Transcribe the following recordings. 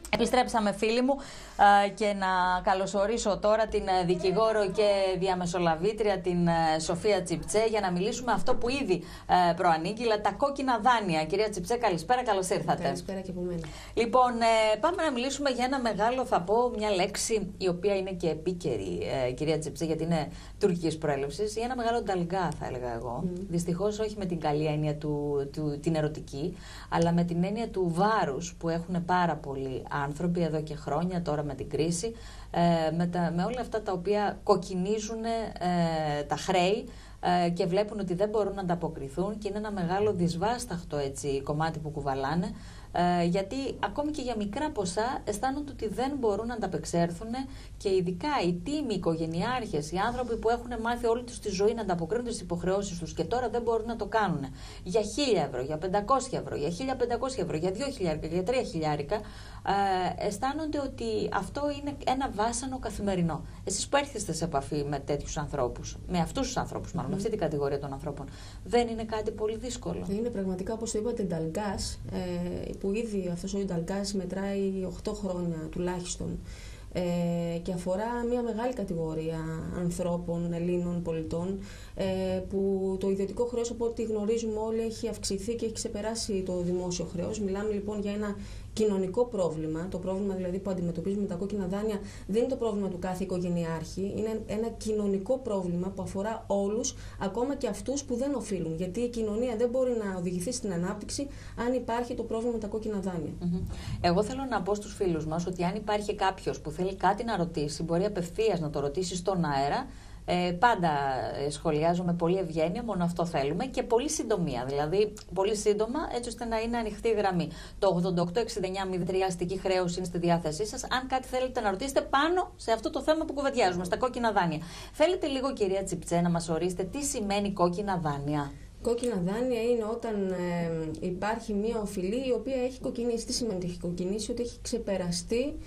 Επιστρέψαμε, φίλοι μου, και να καλωσορίσω τώρα την δικηγόρο και διαμεσολαβήτρια, την Σοφία Τσιπτσέ, για να μιλήσουμε αυτό που ήδη προανήγγειλα, τα κόκκινα δάνεια. Κυρία Τσιπτσέ, καλησπέρα, καλώς ήρθατε. Καλησπέρα και από μένα. Λοιπόν, πάμε να μιλήσουμε για ένα μεγάλο, θα πω μια λέξη η οποία είναι και επίκαιρη, κυρία Τσιπτσέ, γιατί είναι τουρκικής προέλευσης, για ένα μεγάλο νταλγκά, θα έλεγα εγώ. Δυστυχώς όχι με την καλή έννοια την ερωτική, αλλά με την έννοια του βάρους που έχουν πάρα πολλοί άνθρωποι εδώ και χρόνια, τώρα με την κρίση, με όλα αυτά τα οποία κοκκινίζουν τα χρέη και βλέπουν ότι δεν μπορούν να ανταποκριθούν, και είναι ένα μεγάλο δυσβάσταχτο κομμάτι που κουβαλάνε, γιατί ακόμη και για μικρά ποσά αισθάνονται ότι δεν μπορούν να ανταπεξέλθουν, και ειδικά οι τίμοι οικογενειάρχες, οι άνθρωποι που έχουν μάθει όλη τους τη ζωή να ανταποκρίνονται στις υποχρεώσεις τους και τώρα δεν μπορούν να το κάνουν για 1.000 ευρώ, για 500 ευρώ, για 1.500 ευρώ, για 2.000, για 3.000, αισθάνονται ότι αυτό είναι ένα βάσανο καθημερινό. Εσείς που έρχεστε σε επαφή με τέτοιους ανθρώπους, με αυτούς τους ανθρώπους, μάλλον, με αυτή την κατηγορία των ανθρώπων, δεν είναι κάτι πολύ δύσκολο? Είναι πραγματικά, όπως το είπατε, νταλγκάς, που ήδη αυτός ο νταλγκάς μετράει 8 χρόνια τουλάχιστον, και αφορά μια μεγάλη κατηγορία ανθρώπων, Ελλήνων πολιτών, που το ιδιωτικό χρέος, από ό,τι γνωρίζουμε όλοι, έχει αυξηθεί και έχει ξεπεράσει το δημόσιο χρέος. Μιλάμε λοιπόν για ένα κοινωνικό πρόβλημα. Το πρόβλημα δηλαδή που αντιμετωπίζουμε τα κόκκινα δάνεια δεν είναι το πρόβλημα του κάθε οικογενειάρχη. Είναι ένα κοινωνικό πρόβλημα που αφορά όλους, ακόμα και αυτούς που δεν οφείλουν. Γιατί η κοινωνία δεν μπορεί να οδηγηθεί στην ανάπτυξη αν υπάρχει το πρόβλημα με τα κόκκινα δάνεια. Εγώ θέλω να πω στους φίλους μας ότι αν υπάρχει κάποιος που θέλει κάτι να ρωτήσει, μπορεί απευθείας να το ρωτήσει στον αέρα. Πάντα σχολιάζουμε πολύ ευγένεια, μόνο αυτό θέλουμε, και πολύ συντομία. Δηλαδή, πολύ σύντομα, έτσι ώστε να είναι ανοιχτή η γραμμή. Το 88-69-03 αστική χρέωση είναι στη διάθεσή σας. Αν κάτι θέλετε να ρωτήσετε πάνω σε αυτό το θέμα που κουβεντιάζουμε, στα κόκκινα δάνεια. Θέλετε λίγο, κυρία Τσιπτσέ, να μας ορίσετε τι σημαίνει κόκκινα δάνεια? Κόκκινα δάνεια είναι όταν υπάρχει μια οφειλή η οποία έχει κοκκινήσει. Τι σημαίνει ότι έχει κοκκινήσει? Ότι έχει ξεπεραστεί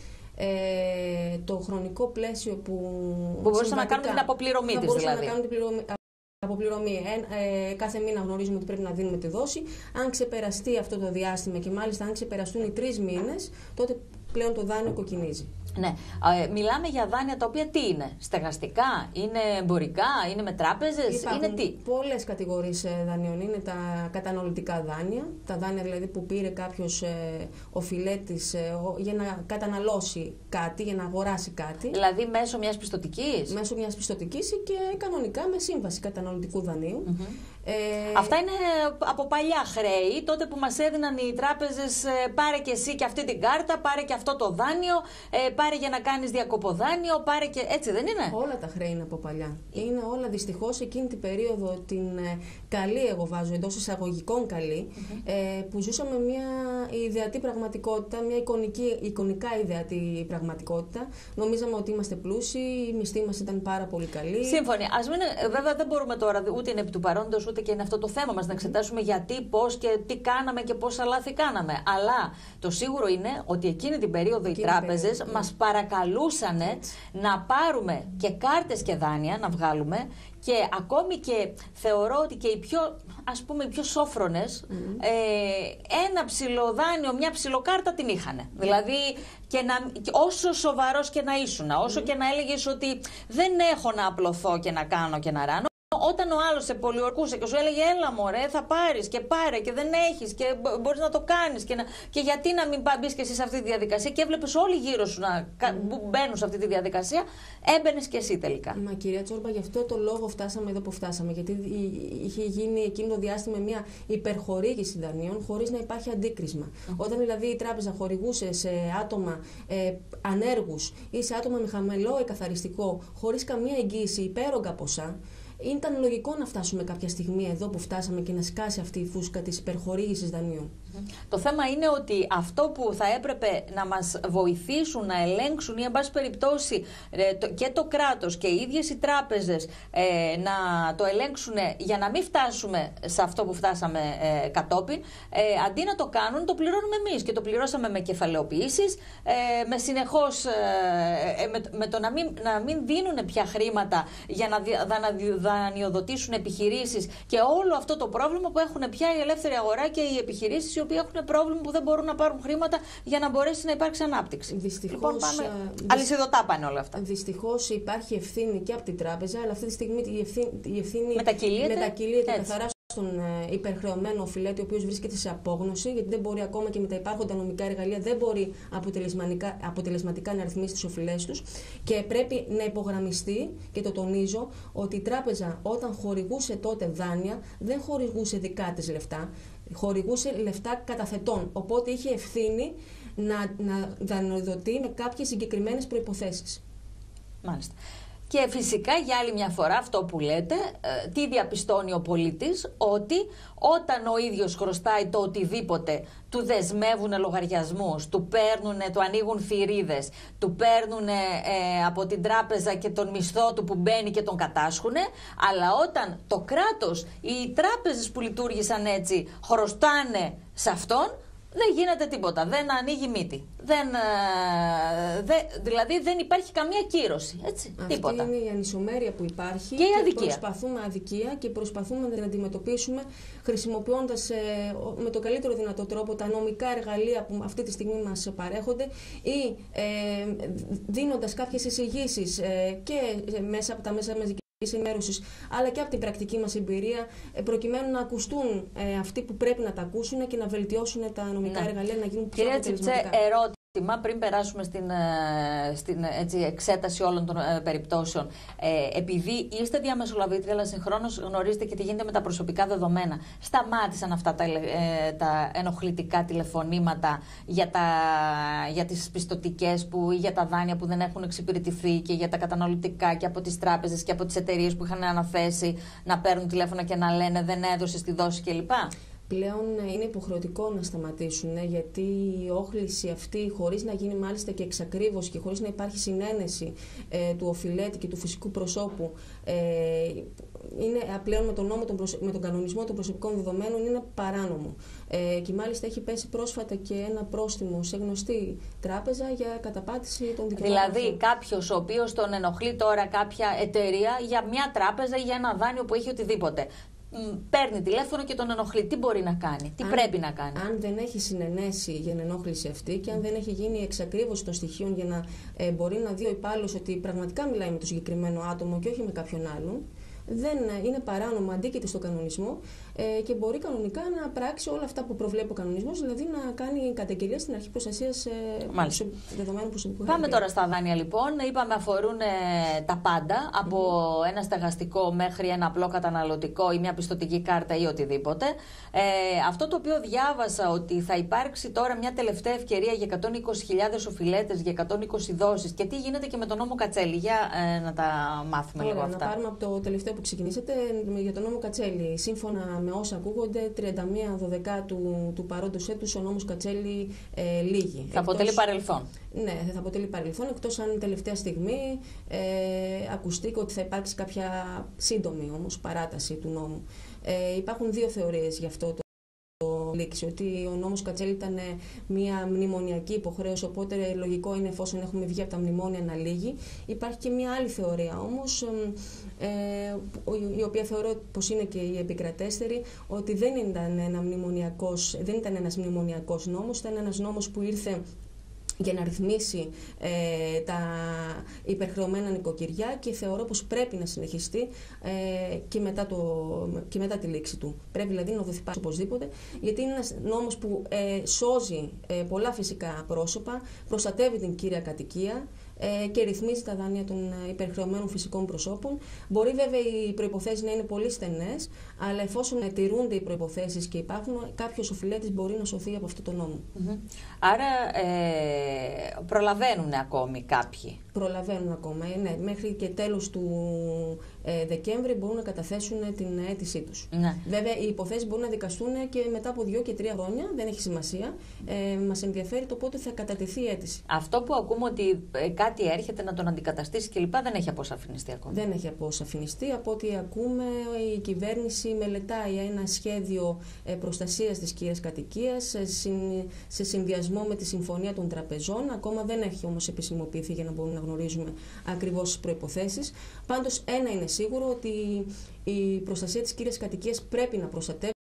το χρονικό πλαίσιο που μπορούσαμε να κάνουμε την αποπληρωμή της, δηλαδή. Να κάνουμε την αποπληρωμή. Κάθε μήνα γνωρίζουμε ότι πρέπει να δίνουμε τη δόση. Αν ξεπεραστεί αυτό το διάστημα, και μάλιστα αν ξεπεραστούν οι 3 μήνες, τότε πλέον το δάνειο κοκκινίζει. Ναι. Μιλάμε για δάνεια τα οποία τι είναι? Στεγαστικά, είναι εμπορικά, είναι με τράπεζες, είναι τι? Πολλές κατηγορίες δανείων. Είναι τα καταναλωτικά δάνεια, τα δάνεια δηλαδή που πήρε κάποιος οφειλέτης για να καταναλώσει κάτι, για να αγοράσει κάτι. Δηλαδή μέσω μιας πιστωτικής? Μέσω μιας πιστωτικής και κανονικά με σύμβαση καταναλωτικού δανείου. Αυτά είναι από παλιά χρέη, τότε που μας έδιναν οι τράπεζες, πάρε και εσύ και αυτή την κάρτα, πάρε και αυτό το δάνειο, πάρε για να κάνεις διακοποδάνειο, πάρε και... Έτσι δεν είναι? Όλα τα χρέη είναι από παλιά. Είναι όλα δυστυχώς εκείνη την περίοδο, την καλή, εγώ βάζω εντός εισαγωγικών καλή, που ζούσαμε μια ιδεατή πραγματικότητα, μια εικονικά ιδεατή πραγματικότητα. Νομίζαμε ότι είμαστε πλούσιοι, οι μισθοί μας ήταν πάρα πολύ καλοί. Σύμφωνοι. Βέβαια δεν μπορούμε τώρα, ούτε είναι επί του παρόντος, ούτε και είναι αυτό το θέμα μας, να εξετάσουμε γιατί, πώς και τι κάναμε και πόσα λάθη κάναμε. Αλλά το σίγουρο είναι ότι εκείνη την περίοδο οι τράπεζες μας παρακαλούσαν να πάρουμε και κάρτες και δάνεια να βγάλουμε, και ακόμη και θεωρώ ότι και οι πιο σόφρονες ένα ψιλοδάνειο, μια ψιλοκάρτα την είχαν. Δηλαδή, και όσο σοβαρός και να ήσουν, όσο και να έλεγες ότι δεν έχω να απλωθώ και να κάνω και να ράνω, όταν ο άλλος σε πολιορκούσε και σου έλεγε έλα μωρέ, θα πάρεις και πάρε και δεν έχεις και μπορείς να το κάνεις και γιατί να μην μπεις και εσύ σε αυτή τη διαδικασία, και έβλεπες όλοι γύρω σου να μπαίνουν σε αυτή τη διαδικασία, έμπαινες και εσύ τελικά. Μα κυρία Τσόρμπα, γι' αυτό το λόγο φτάσαμε εδώ που φτάσαμε, γιατί είχε γίνει εκείνο το διάστημα μια υπερχορήγηση δανείων χωρίς να υπάρχει αντίκρισμα. Όταν δηλαδή η τράπεζα χορηγούσε σε άτομα ανέργους ή σε άτομα με χαμηλό εκαθαριστικό χωρίς καμία εγγύηση υπέρογκα ποσά, ήταν λογικό να φτάσουμε κάποια στιγμή εδώ που φτάσαμε και να σκάσει αυτή η φούσκα της υπερχορήγησης δανείων. Το θέμα είναι ότι αυτό που θα έπρεπε να μας βοηθήσουν να ελέγξουν, ή εν πάση περιπτώσει και το κράτος και οι ίδιες οι τράπεζες να το ελέγξουν για να μην φτάσουμε σε αυτό που φτάσαμε κατόπιν, αντί να το κάνουν, το πληρώνουμε εμείς, και το πληρώσαμε με κεφαλαιοποιήσεις, με συνεχώς με το να μην δίνουν πια χρήματα για να δανειοδοτήσουν επιχειρήσεις και όλο αυτό το πρόβλημα που έχουν πια η ελεύθερη αγορά και οι επιχειρήσεις οι οποίοι έχουν πρόβλημα που δεν μπορούν να πάρουν χρήματα για να μπορέσει να υπάρξει ανάπτυξη. Δυστυχώς, λοιπόν, αλυσιδωτά πάνε όλα αυτά. Δυστυχώς υπάρχει ευθύνη και από την τράπεζα, αλλά αυτή τη στιγμή η ευθύνη μετακυλείται καθαρά στον υπερχρεωμένο οφειλέτη, ο οποίος βρίσκεται σε απόγνωση, γιατί δεν μπορεί ακόμα και με τα υπάρχοντα νομικά εργαλεία, δεν μπορεί αποτελεσματικά να ρυθμίσει τις οφειλές τους. Και πρέπει να υπογραμμιστεί, και το τονίζω, ότι η τράπεζα όταν χορηγούσε τότε δάνεια, δεν χορηγούσε δικά της λεφτά, χορηγούσε λεφτά καταθετών. Οπότε είχε ευθύνη να δανειοδοτεί με κάποιες συγκεκριμένες προϋποθέσεις. Μάλιστα. Και φυσικά για άλλη μια φορά αυτό που λέτε, τι διαπιστώνει ο πολίτης, ότι όταν ο ίδιος χρωστάει το οτιδήποτε, του δεσμεύουν λογαριασμούς, του ανοίγουν θηρίδες, του παίρνουν από την τράπεζα και τον μισθό του που μπαίνει και τον κατάσχουν, αλλά όταν το κράτος, οι τράπεζες που λειτουργήσαν έτσι χρωστάνε σε αυτόν, δεν γίνεται τίποτα, δεν ανοίγει μύτη. Δηλαδή δεν υπάρχει καμία κύρωση. Έτσι, αυτή τίποτα. Είναι η ανισομέρεια που υπάρχει και η αδικία. Προσπαθούμε να την αντιμετωπίσουμε χρησιμοποιώντας με τον καλύτερο δυνατό τρόπο τα νομικά εργαλεία που αυτή τη στιγμή μας παρέχονται ή δίνοντας κάποιες εισηγήσεις και μέσα από τα μέσα μαζικής ενημέρωσης, αλλά και από την πρακτική μας εμπειρία, προκειμένου να ακουστούν αυτοί που πρέπει να τα ακούσουν και να βελτιώσουν τα νομικά εργαλεία, να γίνουν πιο αποτελεσματικά. Κυρία Τσιπτσέ, ερώτημα πριν περάσουμε στην εξέταση όλων των περιπτώσεων. Επειδή είστε διαμεσολαβήτρια, αλλά συγχρόνως γνωρίζετε και τι γίνεται με τα προσωπικά δεδομένα, σταμάτησαν αυτά τα ενοχλητικά τηλεφωνήματα για τις πιστωτικές ή για τα δάνεια που δεν έχουν εξυπηρετηθεί και για τα καταναλωτικά και από τις τράπεζες και από τις εταιρείες που είχαν αναθέσει να παίρνουν τηλέφωνα και να λένε δεν έδωσες τη δόση κλπ? Πλέον είναι υποχρεωτικό να σταματήσουν, γιατί η όχληση αυτή, χωρίς να γίνει μάλιστα και εξακρίβωση και χωρίς να υπάρχει συνένεση του οφειλέτη και του φυσικού προσώπου, είναι πλέον με τον κανονισμό των προσωπικών δεδομένων είναι παράνομο. Και μάλιστα έχει πέσει πρόσφατα και ένα πρόστιμο σε γνωστή τράπεζα για καταπάτηση των δικαιωμάτων. Δηλαδή κάποιος ο οποίος τον ενοχλεί τώρα κάποια εταιρεία για μια τράπεζα ή για ένα δάνειο που έχει οτιδήποτε, παίρνει τηλέφωνο και τον ενοχλεί. Τι μπορεί να κάνει, τι πρέπει να κάνει? Αν δεν έχει συνενέσει για την ενόχληση αυτή και αν δεν έχει γίνει εξακρίβωση των στοιχείων για να μπορεί να δει ο υπάλληλος ότι πραγματικά μιλάει με το συγκεκριμένο άτομο και όχι με κάποιον άλλον, δεν είναι παράνομο, αντίκειται στον κανονισμό και μπορεί κανονικά να πράξει όλα αυτά που προβλέπει ο κανονισμός, δηλαδή να κάνει καταγγελία στην αρχή προστασίας δεδομένων προσωπικού. Πάμε τώρα στα δάνεια λοιπόν. Είπαμε αφορούν τα πάντα, από ένα στεγαστικό μέχρι ένα απλό καταναλωτικό ή μια πιστωτική κάρτα ή οτιδήποτε. Αυτό το οποίο διάβασα, ότι θα υπάρξει τώρα μια τελευταία ευκαιρία για 120.000 οφειλέτες, για 120 δόσεις, και τι γίνεται και με τον νόμο Κατσέλη. Για να τα μάθουμε λίγο αυτά. Να πάρουμε από το τελευταίο που ξεκινήσατε για τον νόμο Κατσέλη. Σύμφωνα με όσα ακούγονται, 31 Δεκεμβρίου του παρόντος έτους ο νόμος Κατσέλη λύγει. Θα αποτελεί παρελθόν. Ναι, θα αποτελεί παρελθόν, εκτός αν τελευταία στιγμή ακουστεί ότι θα υπάρξει κάποια σύντομη όμως παράταση του νόμου. Υπάρχουν δύο θεωρίες γι' αυτό λήξη, ότι ο νόμος Κατσέλη ήταν μια μνημονιακή υποχρέωση, οπότε λογικό είναι, εφόσον έχουμε βγει από τα μνημόνια, να λύγει. Υπάρχει και μια άλλη θεωρία όμως, η οποία θεωρώ πως είναι και η επικρατέστερη, ότι δεν ήταν ένας μνημονιακός νόμος, ήταν ένας νόμος που ήρθε για να ρυθμίσει τα υπερχρεωμένα νοικοκυριά, και θεωρώ πως πρέπει να συνεχιστεί και μετά τη λήξη του. Πρέπει δηλαδή να δοθεί πάση οπωσδήποτε, γιατί είναι ένας νόμος που σώζει πολλά φυσικά πρόσωπα, προστατεύει την κύρια κατοικία και ρυθμίζει τα δάνεια των υπερχρεωμένων φυσικών προσώπων. Μπορεί βέβαια οι προϋποθέσεις να είναι πολύ στενές, αλλά εφόσον τηρούνται οι προϋποθέσεις και υπάρχουν, κάποιος οφειλέτης μπορεί να σωθεί από αυτό το νόμο. Άρα προλαβαίνουν ακόμη κάποιοι. Προλαβαίνουν ακόμα, ναι. Μέχρι και τέλος του Δεκέμβρη μπορούν να καταθέσουν την αίτησή τους. Ναι. Βέβαια, οι υποθέσεις μπορούν να δικαστούν και μετά από 2 και 3 χρόνια, δεν έχει σημασία. Μας ενδιαφέρει το πότε θα κατατεθεί η αίτηση. Αυτό που ακούμε ότι κάτι έρχεται να τον αντικαταστήσει κλπ. Δεν έχει αποσαφινιστεί ακόμα. Δεν έχει αποσαφινιστεί. Από ό,τι ακούμε, η κυβέρνηση μελετάει ένα σχέδιο προστασίας της κύριας κατοικίας σε συνδυασμό με τη Συμφωνία των Τραπεζών. Ακόμα δεν έχει όμως επισημοποιηθεί για να μπορούμε να γνωρίζουμε ακριβώς τις προϋποθέσεις. Πάντως, ένα είναι σίγουρο ότι η προστασία της κύριας κατοικίας πρέπει να προστατεύεται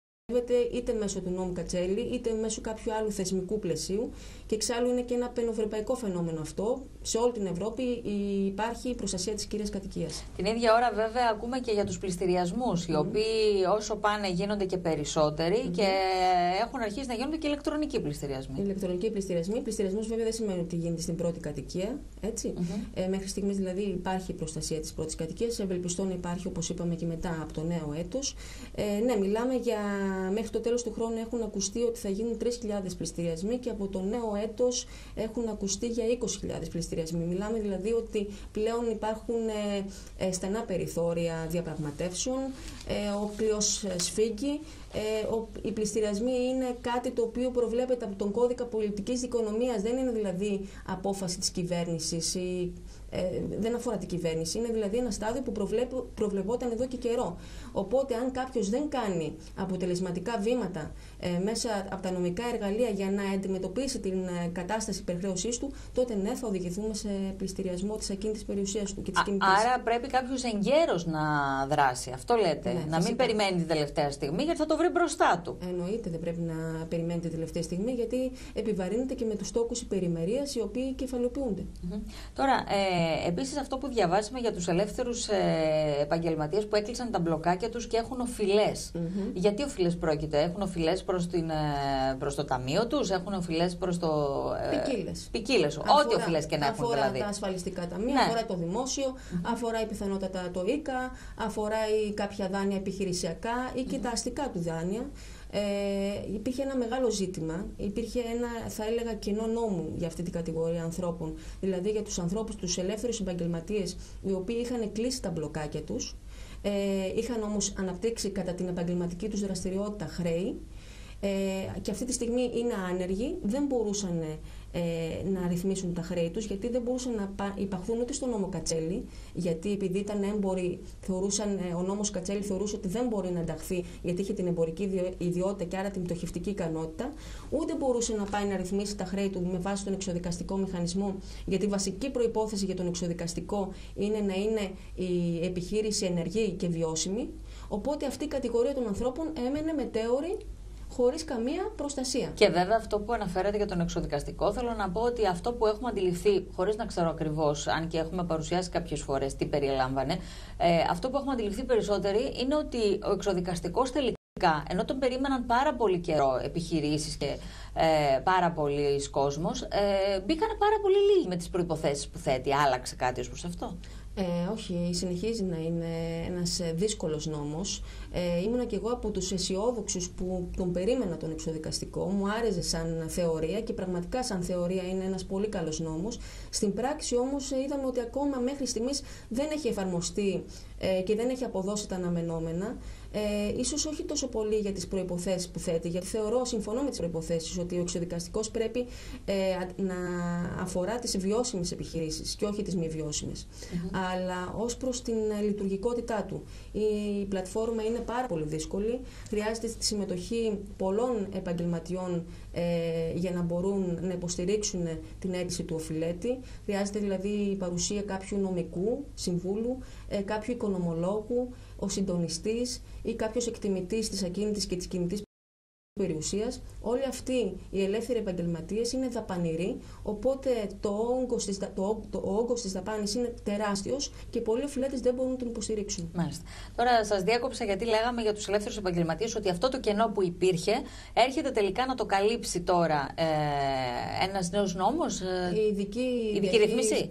είτε μέσω του νόμου Κατσέλη, είτε μέσω κάποιου άλλου θεσμικού πλαισίου. Και εξάλλου είναι και ένα πανευρωπαϊκό φαινόμενο αυτό. Σε όλη την Ευρώπη υπάρχει η προστασία της κύριας κατοικίας. Την ίδια ώρα, βέβαια, ακούμε και για τους πληστηριασμούς, οι οποίοι όσο πάνε γίνονται και περισσότεροι και έχουν αρχίσει να γίνονται και ηλεκτρονικοί πληστηριασμοί. Ηλεκτρονικοί πληστηριασμοί. Πληστηριασμός, βέβαια, δεν σημαίνει ότι γίνεται στην πρώτη κατοικία. Έτσι. Μέχρι στιγμής, δηλαδή, υπάρχει η προστασία της πρώτης κατοικίας. Ευελπιστώ να υπάρχει, όπως είπαμε, και μετά από το νέο έτος. Ναι, μιλάμε για. Μέχρι το τέλος του χρόνου έχουν ακουστεί ότι θα γίνουν 3.000 πληστηριασμοί και από το νέο έτος έχουν ακουστεί για 20.000 πληστηριασμοί. Μιλάμε δηλαδή ότι πλέον υπάρχουν στενά περιθώρια διαπραγματεύσεων, ο κλειός σφίγγει. Οι πληστηριασμοί είναι κάτι το οποίο προβλέπεται από τον κώδικα πολιτικής δικονομίας, δεν είναι δηλαδή απόφαση της κυβέρνησης. Δεν αφορά την κυβέρνηση, είναι δηλαδή ένα στάδιο που προβλεπόταν εδώ και καιρό. Οπότε, αν κάποιος δεν κάνει αποτελεσματικά βήματα μέσα από τα νομικά εργαλεία για να αντιμετωπίσει την κατάσταση υπερχρέωσής του, τότε ναι, θα οδηγηθούμε σε πληστηριασμό της ακίνητης περιουσίας του και της κινητής. Άρα πρέπει κάποιος εγκαίρος να δράσει. Αυτό λέτε. Ναι, να μην περιμένει την τελευταία στιγμή, γιατί θα το βρει μπροστά του. Εννοείται, δεν πρέπει να περιμένει την τελευταία στιγμή, γιατί επιβαρύνεται και με τους τόκους υπερημερίας, οι οποίοι κεφαλοποιούνται. Τώρα, επίσης, αυτό που διαβάσαμε για τους ελεύθερους επαγγελματίες που έκλεισαν τα μπλοκάκια τους και έχουν οφειλές. Γιατί οφειλές πρόκειται, έχουν οφειλές προς το ταμείο τους, έχουν οφειλές προς το. Ποικίλες. Ό,τι οφειλές και να έχουν δηλαδή. Αφορά τα ασφαλιστικά ταμεία, αφορά το δημόσιο, αφορά πιθανότατα το ΙΚΑ, αφορά κάποια δάνεια επιχειρησιακά ή και τα αστικά του δάνεια. Υπήρχε ένα μεγάλο ζήτημα, υπήρχε ένα, θα έλεγα, κοινό νόμου για αυτή την κατηγορία ανθρώπων, δηλαδή για τους ανθρώπους, τους ελεύθερους επαγγελματίες, οι οποίοι είχαν κλείσει τα μπλοκάκια τους, είχαν όμως αναπτύξει κατά την επαγγελματική τους δραστηριότητα χρέη και αυτή τη στιγμή είναι άνεργοι, δεν μπορούσαν να ρυθμίσουν τα χρέη τους, γιατί δεν μπορούσαν να υπαχθούν ούτε στο νόμο Κατσέλη, γιατί επειδή ήταν έμποροι, ο νόμος Κατσέλη θεωρούσε ότι δεν μπορεί να ενταχθεί, γιατί είχε την εμπορική ιδιότητα και άρα την πτωχευτική ικανότητα, ούτε μπορούσε να πάει να ρυθμίσει τα χρέη του με βάση τον εξοδικαστικό μηχανισμό, γιατί η βασική προϋπόθεση για τον εξοδικαστικό είναι να είναι η επιχείρηση ενεργή και βιώσιμη. Οπότε αυτή η κατηγορία των ανθρώπων έμενε μετέωρη, χωρίς καμία προστασία. Και βέβαια αυτό που αναφέρατε για τον εξοδικαστικό, θέλω να πω ότι αυτό που έχουμε αντιληφθεί, χωρίς να ξέρω ακριβώς, αν και έχουμε παρουσιάσει κάποιες φορές τι περιέλαμβανε, αυτό που έχουμε αντιληφθεί περισσότεροι είναι ότι ο εξοδικαστικός τελικά, ενώ τον περίμεναν πάρα πολύ καιρό επιχειρήσεις και πάρα πολλοί κόσμος, μπήκανε πάρα πολύ λίγοι με τις προϋποθέσεις που θέτει. Άλλαξε κάτι ως προς αυτό? Όχι, συνεχίζει να είναι ένας δύσκολος νόμος. Ήμουνα και εγώ από τους αισιόδοξους που τον περίμενα τον εξοδικαστικό. Μου άρεσε σαν θεωρία και πραγματικά σαν θεωρία είναι ένας πολύ καλός νόμος. Στην πράξη όμως είδαμε ότι ακόμα μέχρι στιγμής δεν έχει εφαρμοστεί και δεν έχει αποδώσει τα αναμενόμενα. Ίσως όχι τόσο πολύ για τις προϋποθέσεις που θέτει, γιατί συμφωνώ με τις προϋποθέσεις ότι ο εξοδικαστικός πρέπει να αφορά τις βιώσιμες επιχειρήσεις και όχι τις μη βιώσιμες. Αλλά ως προς την λειτουργικότητά του, η πλατφόρμα είναι πάρα πολύ δύσκολη. Χρειάζεται τη συμμετοχή πολλών επαγγελματιών για να μπορούν να υποστηρίξουν την αίτηση του οφειλέτη. Χρειάζεται δηλαδή η παρουσία κάποιου νομικού συμβούλου, κάποιου οικονομολόγου, ο συντονιστής ή κάποιος εκτιμητής της ακίνητης και της κινητής περιουσίας. Όλοι αυτοί οι ελεύθεροι επαγγελματίες είναι δαπανηροί, οπότε το όγκος της δαπάνης είναι τεράστιος και πολλοί οφειλέτες δεν μπορούν να τον υποστηρίξουν. Μάλιστα. Τώρα σας διάκοψα γιατί λέγαμε για τους ελεύθερους επαγγελματίες ότι αυτό το κενό που υπήρχε έρχεται τελικά να το καλύψει τώρα ένας νέος νόμος, η ειδική ρυθμίση.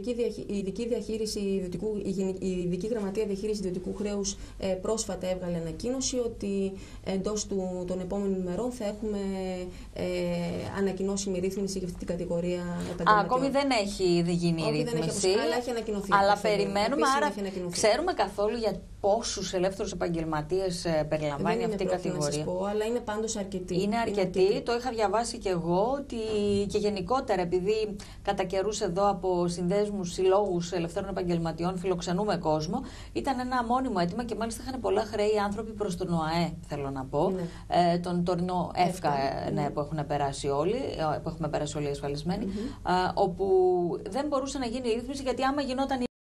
Η ειδική γραμματεία διαχείρισης ιδιωτικού χρέους πρόσφατα έβγαλε ανακοίνωση ότι εντός των επόμενων ημερών θα έχουμε ανακοινώσιμη ρύθμιση για αυτή την κατηγορία επαγγελματιών. Ακόμη δεν έχει γίνει η ρύθμιση, αλλά έχει ανακοινωθεί. Αλλά περιμένουμε, άρα ξέρουμε καθόλου για πόσους ελεύθερους επαγγελματίες περιλαμβάνει αυτή η κατηγορία? Δεν είναι να σας πω, αλλά είναι πάντως αρκετή. Είναι αρκετή, το είχα διαβάσει και εγώ, ότι και γενικότερα επειδή κατά καιρούς εδώ από συνδέσμους, συλλόγους ελευθέρων επαγγελματιών φιλοξενούμε κόσμο, ήταν ένα μόνιμο αίτημα και μάλιστα είχαν πολλά χρέη άνθρωποι προς τον ΟΑΕ, θέλω να πω, τον τωρινό ΕΦΚΑ, που έχουν περάσει όλοι, που έχουμε περάσει όλοι ασφαλισμένοι, όπου δεν μπορούσε να γίνει η ρύθμιση, γιατί άμα γινόταν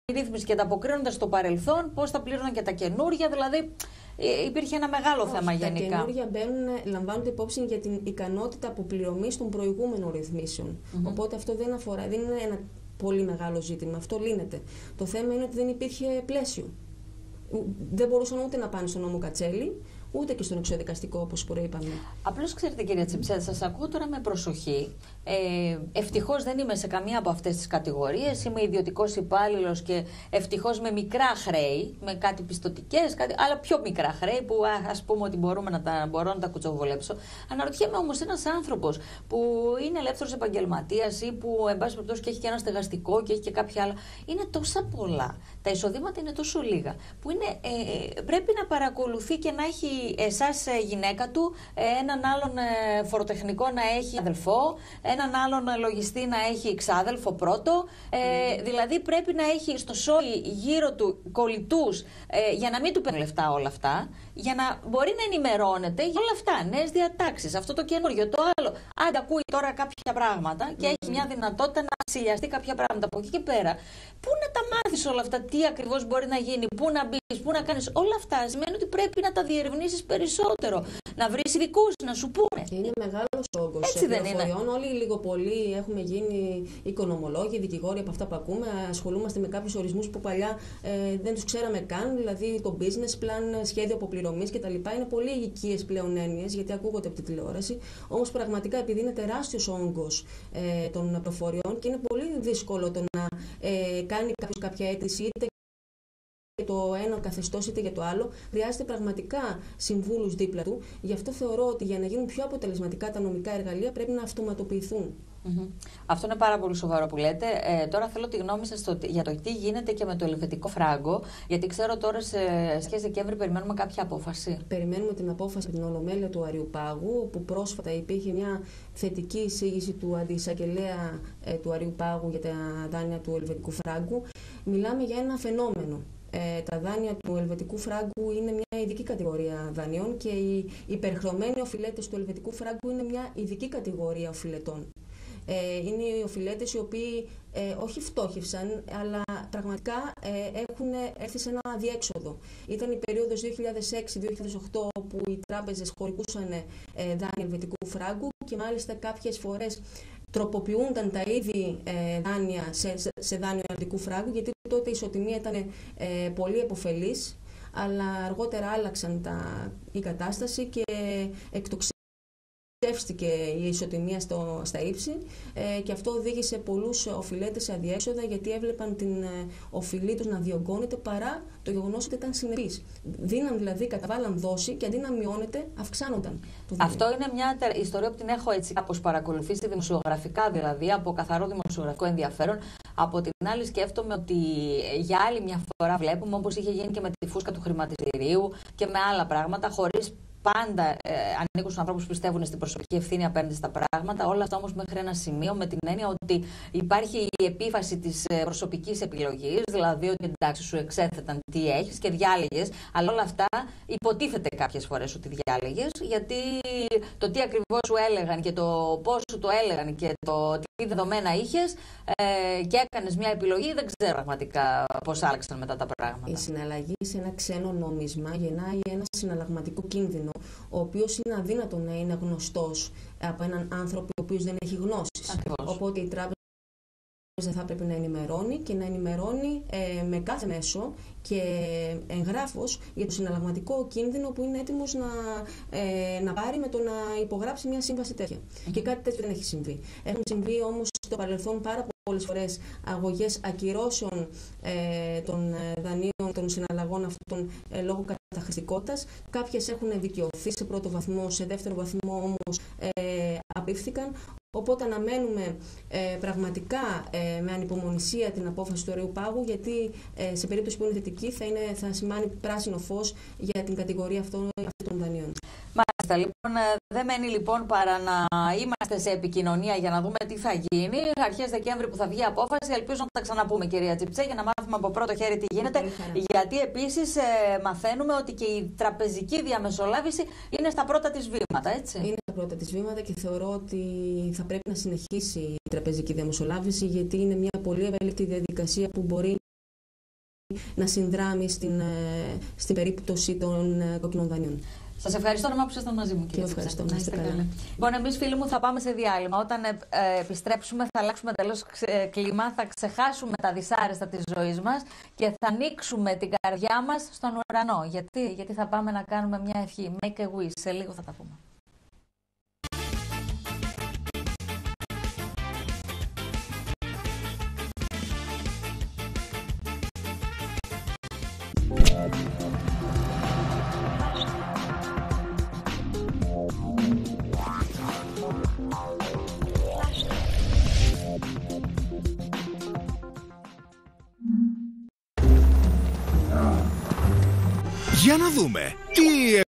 ρύθμιση και ανταποκρίνονται στο παρελθόν, πώς θα πλήρωναν και τα καινούρια. Δηλαδή, υπήρχε ένα μεγάλο θέμα γενικά. Τα καινούρια λαμβάνονται υπόψη για την ικανότητα αποπληρωμής των προηγούμενων ρυθμίσεων. Οπότε αυτό δεν είναι ένα πολύ μεγάλο ζήτημα. Αυτό λύνεται. Το θέμα είναι ότι δεν υπήρχε πλαίσιο. Δεν μπορούσαν ούτε να πάνε στον νόμο Κατσέλη, ούτε και στον εξωδικαστικό, όπως προείπαμε. Απλώς ξέρετε, κυρία Τσιψέ, σας ακούω τώρα με προσοχή. Ευτυχώς δεν είμαι σε καμία από αυτές τις κατηγορίες. Είμαι ιδιωτικός υπάλληλος και ευτυχώς με μικρά χρέη, με κάτι πιστωτικές, αλλά πιο μικρά χρέη που ας πούμε ότι μπορώ να τα κουτσοβολέψω. Αναρωτιέμαι όμως, ένας άνθρωπος που είναι ελεύθερος επαγγελματίας ή που εν πάση περιπτώσει και έχει και ένα στεγαστικό και έχει και κάποια άλλα, είναι τόσα πολλά. Τα εισοδήματα είναι τόσο λίγα, που πρέπει να παρακολουθεί και να έχει εσάς γυναίκα του, έναν άλλον φοροτεχνικό να έχει αδελφό, έναν άλλον λογιστή να έχει ξάδελφο πρώτο. Δηλαδή πρέπει να έχει στο σόι γύρω του κολλητούς για να μην του παίρνουν λεφτά όλα αυτά, για να μπορεί να ενημερώνεται για όλα αυτά, νέες διατάξεις, αυτό το καινούριο, το άλλο. Αν ακούει τώρα κάποια πράγματα και έχει μια δυνατότητα να ξυλιαστεί κάποια πράγματα από εκεί και πέρα, πού να τα μάθεις όλα αυτά, τι ακριβώς μπορεί να γίνει, πού να μπεις, πού να κάνεις, όλα αυτά σημαίνει ότι πρέπει να τα διερευνήσεις περισσότερο, να βρεις ειδικούς, να σου πούνε. Είναι μεγάλος όγκος πληροφοριών. Όλοι λίγο πολύ έχουμε γίνει οικονομολόγοι, δικηγόροι από αυτά που ακούμε. Ασχολούμαστε με κάποιους ορισμούς που παλιά δεν τους ξέραμε καν, δηλαδή το business plan, σχέδιο αποπληρωμής κτλ. Είναι πολύ οικίες πλέον έννοιες, γιατί ακούγονται από τη τηλεόραση. Όμως πραγματικά επειδή είναι τεράστιος όγκος των προφοριών και είναι πολύ δύσκολο το να κάνει κάποιος κάποια αίτηση είτε το ένα καθεστώς είτε για το άλλο, χρειάζεται πραγματικά συμβούλους δίπλα του. Γι' αυτό θεωρώ ότι για να γίνουν πιο αποτελεσματικά τα νομικά εργαλεία πρέπει να αυτοματοποιηθούν. Αυτό είναι πάρα πολύ σοβαρό που λέτε. Τώρα θέλω τη γνώμη σας για το τι γίνεται και με το ελβετικό φράγκο, γιατί ξέρω τώρα σε σχέση Δεκέμβρη περιμένουμε κάποια απόφαση. Περιμένουμε την απόφαση από την Ολομέλεια του Αριουπάγου, όπου πρόσφατα υπήρχε μια θετική εισήγηση του αντιεισαγγελέα του Αριουπάγου για τα δάνεια του ελβετικού φράγκου. Μιλάμε για ένα φαινόμενο. Τα δάνεια του ελβετικού φράγκου είναι μια ειδική κατηγορία δανείων και οι υπερχρεωμένοι οφειλέτες του ελβετικού φράγκου είναι μια ειδική κατηγορία οφειλετών. Είναι οι οφειλέτες οι οποίοι όχι φτώχευσαν, αλλά πραγματικά έχουν έρθει σε ένα αδιέξοδο. Ήταν η περίοδος 2006-2008 που οι τράπεζες χορηγούσαν δάνεια ελβετικού φράγκου και μάλιστα κάποιες φορές τροποποιούνταν τα είδη δάνεια σε δάνειο ελβετικού φράγκου, γιατί τότε η ισοτιμία ήταν πολύ επωφελής, αλλά αργότερα άλλαξαν η κατάσταση και εκτοξεύστηκε η ισοτιμία στα ύψη και αυτό οδήγησε πολλούς οφειλέτες σε αδιέξοδα, γιατί έβλεπαν την οφειλή τους να διωγγώνεται παρά το γεγονός ότι ήταν συνεπείς. Δίναν δηλαδή, καταβάλαν δόση και αντί να μειώνεται, αυξάνονταν. Αυτό είναι μια ιστορία που την έχω έτσι κάπως παρακολουθήσει δημοσιογραφικά, δηλαδή από καθαρό δημοσιογραφικό ενδιαφέρον. Από την άλλη, σκέφτομαι ότι για άλλη μια φορά βλέπουμε, όπως είχε γίνει και με τη φούσκα του χρηματιστηρίου και με άλλα πράγματα, χωρίς πάντα ανήκουν στους ανθρώπους που πιστεύουν στην προσωπική ευθύνη απέναντι στα πράγματα. Όλα αυτά όμως μέχρι ένα σημείο, με την έννοια ότι υπάρχει η επίφαση της προσωπικής επιλογής, δηλαδή ότι εντάξει, σου εξέθεταν τι έχεις και διάλεγες, αλλά όλα αυτά υποτίθεται κάποιες φορές ότι διάλεγες, γιατί το τι ακριβώς σου έλεγαν και το πώς σου το έλεγαν και το τι δεδομένα είχες και έκανες μια επιλογή, δεν ξέρω πραγματικά πώς άλλαξαν μετά τα πράγματα. Η συναλλαγή σε ένα ξένο νόμισμα γεννάει ένα συναλλαγματικό κίνδυνο, ο οποίος είναι αδύνατο να είναι γνωστός από έναν άνθρωπο ο οποίος δεν έχει γνώσεις. Ακριβώς. Οπότε η τράπεζα θα πρέπει να ενημερώνει και να ενημερώνει με κάθε μέσο και εγγράφος για το συναλλαγματικό κίνδυνο που είναι έτοιμος να πάρει με το να υπογράψει μια σύμβαση τέτοια. Και κάτι τέτοιο δεν έχει συμβεί. Έχουν συμβεί όμως στο παρελθόν πάρα πολλές φορές αγωγές ακυρώσεων των δανείων, των συναλλαγών αυτών λόγω καταχρηστικότητας. Κάποιες έχουν δικαιωθεί σε πρώτο βαθμό, σε δεύτερο βαθμό όμως απίφθηκαν. Οπότε αναμένουμε πραγματικά με ανυπομονησία την απόφαση του Αριουπάγου, γιατί σε περίπτωση που είναι θετική θα σημάνει πράσινο φως για την κατηγορία αυτών των δανείων. Μάλιστα, λοιπόν, δεν μένει λοιπόν παρά να είμαστε σε επικοινωνία για να δούμε τι θα γίνει. Αρχές Δεκέμβρη που θα βγει η απόφαση, ελπίζω να τα ξαναπούμε, κυρία Τσιψέ, για να μάθουμε από πρώτο χέρι τι γίνεται. Γιατί επίσης μαθαίνουμε ότι και η τραπεζική διαμεσολάβηση είναι στα πρώτα της βήματα, έτσι. Είναι στα πρώτα της βήματα και θεωρώ ότι θα πρέπει να συνεχίσει η τραπεζική διαμεσολάβηση, γιατί είναι μια πολύ ευέλικτη διαδικασία που μπορεί να συνδράμει στην περίπτωση των κόκκινων δανείων. Σας ευχαριστώ που ήσασταν μαζί μου, κύριε. Και ευχαριστώ, να είστε καλά. Λοιπόν, εμείς, φίλοι μου, θα πάμε σε διάλειμμα. Όταν επιστρέψουμε, θα αλλάξουμε τελώς κλίμα, θα ξεχάσουμε τα δυσάρεστα της ζωής μας και θα ανοίξουμε την καρδιά μας στον ουρανό. Γιατί θα πάμε να κάνουμε μια ευχή. Make a wish. Σε λίγο θα τα πούμε. Για να δούμε τι